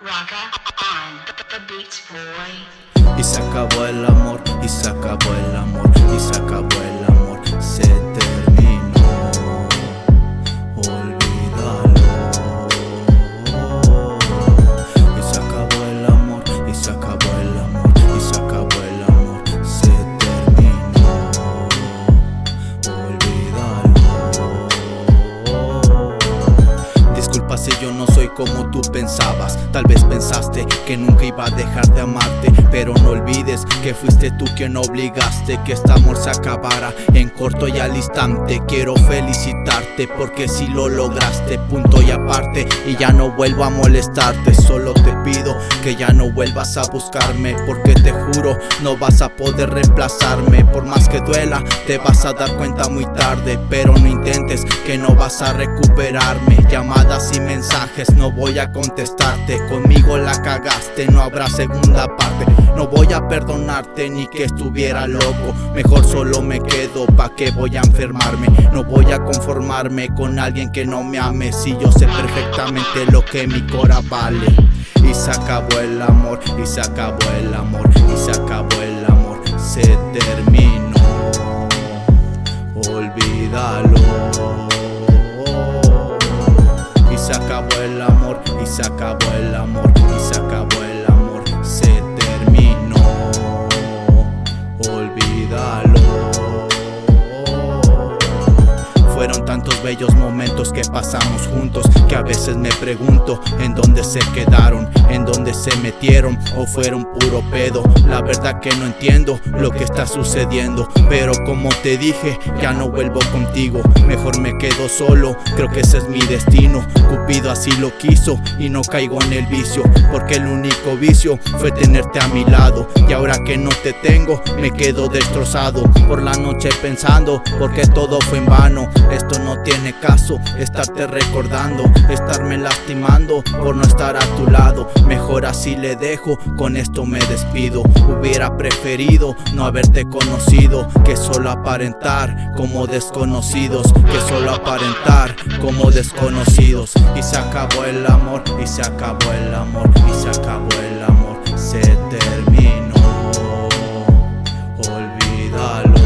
Rocka on the beats, boy. Y se acabó el amor, y se acabó el amor, y se acabó el amor, se terminó, olvídalo. Y se acabó el amor, y se acabó el amor, y se acabó el amor, se terminó, olvídalo. Disculpa si yo no soy como tú pensabas. Tal vez pensaste que nunca iba a dejar de amarte, pero no olvides que fuiste tú quien obligaste que este amor se acabara en corto y al instante. Quiero felicitarte porque si lo lograste, punto y aparte, y ya no vuelvo a molestarte. Solo te pido que ya no vuelvas a buscarme, porque te juro no vas a poder reemplazarme. Por más que duela te vas a dar cuenta muy tarde, pero no intentes que no vas a recuperarme. Llamadas y mensajes no voy a contestarte, conmigo la cagaste, no habrá segunda parte. No voy a perdonarte ni que estuviera loco, mejor solo me quedo, pa' que voy a enfermarme. No voy a conformarme con alguien que no me ame, si yo sé perfectamente lo que mi cora vale. Y se acabó el amor, y se acabó el amor, y se acabó el amor, se terminó, olvídalo. Y se acabó el amor, y se acabó el amor, y se acabó el amor, se terminó, olvídalo. Fueron tantos bellos momentos que pasamos juntos que a veces me pregunto en dónde se quedaron, en dónde se metieron o fueron puro pedo. La verdad que no entiendo lo que está sucediendo, pero como te dije, ya no vuelvo contigo. Mejor me quedo solo, creo que ese es mi destino. Cupido así lo quiso y no caigo en el vicio, porque el único vicio fue tenerte a mi lado. Y ahora que no te tengo, me quedo destrozado por la noche pensando, porque todo fue en vano. Esto no tiene caso, estarte recordando, estarme lastimando por no estar a tu lado. Mejor así le dejo, con esto me despido. Hubiera preferido no haberte conocido, que solo aparentar como desconocidos, que solo aparentar como desconocidos. Y se acabó el amor, y se acabó el amor, y se acabó el amor, se terminó, olvídalo.